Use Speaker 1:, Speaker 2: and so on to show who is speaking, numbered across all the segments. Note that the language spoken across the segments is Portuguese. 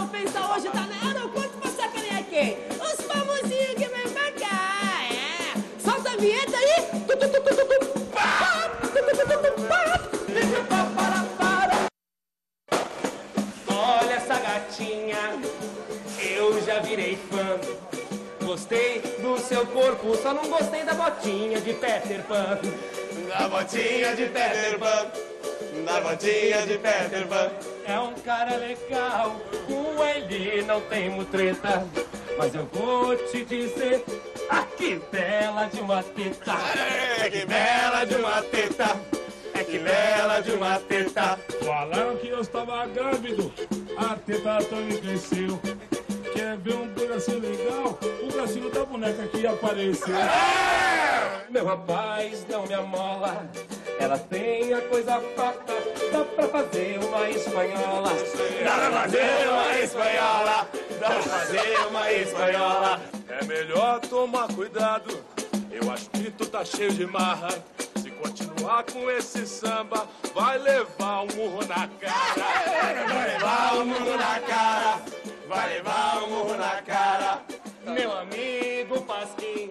Speaker 1: vou pensar hoje, tá no aeroporto pra sacanear quem? Os famosinhos que vem pra cá, é. Solta a vinheta aí. Olha essa gatinha, eu já virei fã. Gostei do seu corpo, só não gostei da botinha de Peter Pan.
Speaker 2: Da botinha de Peter Pan, da botinha de Peter Pan.
Speaker 1: É um cara legal, com ele não tem treta. Mas eu vou te dizer, ah, que bela de uma teta.
Speaker 2: É que bela de uma teta, é que bela de uma teta.
Speaker 3: Falaram que eu estava grávido, a teta também cresceu. Quer ver um bracinho legal? O bracinho da boneca que apareceu.
Speaker 1: Meu rapaz, não me amola, ela tem a coisa farta. Dá pra fazer uma espanhola.
Speaker 2: Dá pra fazer uma espanhola, dá pra fazer uma espanhola.
Speaker 3: É melhor tomar cuidado, eu acho que tu tá cheio de marra. Se continuar com esse samba, vai levar um murro na cara.
Speaker 2: Vai levar um murro na cara, vai levar um murro na cara.
Speaker 1: Meu amigo Pasquim,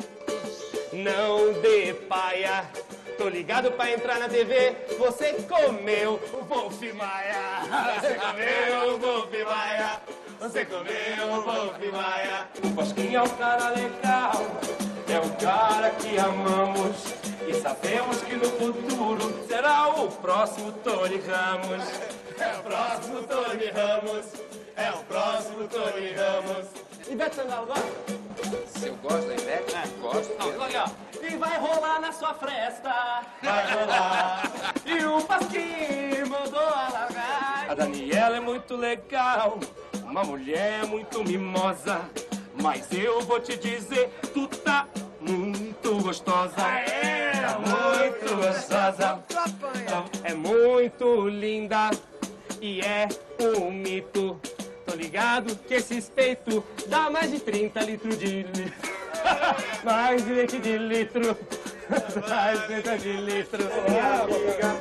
Speaker 1: não dê paia. Tô ligado pra entrar na TV, você comeu o Wolf Maia.
Speaker 2: Você comeu o Wolf Maia, você comeu o Wolf Maia.
Speaker 1: O Pasquim é um cara legal, é um cara que amamos. E sabemos que no futuro será o próximo Tony Ramos.
Speaker 2: É o próximo Tony Ramos, é o próximo Tony Ramos.
Speaker 1: Ivete Sangalo, gosta?
Speaker 4: Se eu gosto da Ivete? Gosto.
Speaker 1: Não, aqui, ó. E vai rolar na sua fresta.
Speaker 2: Vai rolar.
Speaker 1: E o Pasquim mandou alargar. A Daniela é muito legal, uma mulher muito mimosa. Mas eu vou te dizer, tu tá muito gostosa. É muito gostosa. É muito linda e é um mito. Tô ligado que esses peitos dá mais de 30 litros de litro. Mais de leite de litro. Mais de 30 de litro.
Speaker 2: Minha amiga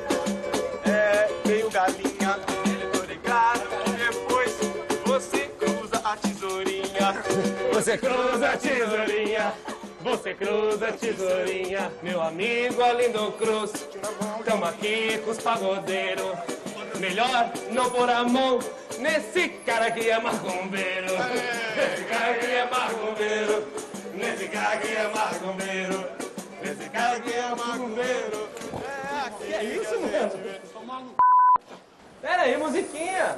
Speaker 2: é meio galinha, tô ligado. Depois você cruza a tesourinha.
Speaker 1: Você cruza a tesourinha. Você cruza a tesourinha. Meu amigo Arlindo Cruz, tamo aqui com os pagodeiros. Melhor não pôr a mão nesse cara que é macumbeiro. Nesse cara que é macumbeiro.
Speaker 2: Nesse cara que é macumbeiro, nesse cara que é macumbeiro.
Speaker 1: Que é isso, mano? Pera aí, musiquinha.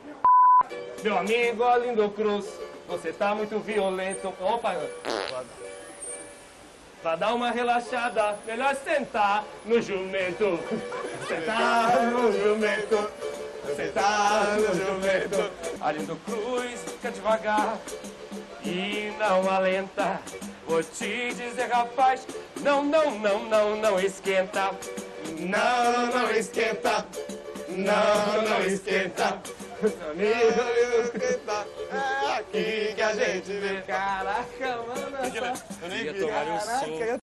Speaker 1: Meu amigo Arlindo Cruz, você tá muito violento. Opa, pra dar uma relaxada, melhor sentar no jumento. Sentar no jumento. Sentar no jumento. Arlindo Cruz, fica devagar e não alenta. Vou te dizer, rapaz, não esquenta.
Speaker 2: Não esquenta, não esquenta.
Speaker 1: Amigo,
Speaker 2: É aqui que a gente vê.
Speaker 1: caraca, mano.
Speaker 2: Eu nem vi.
Speaker 1: Caraca,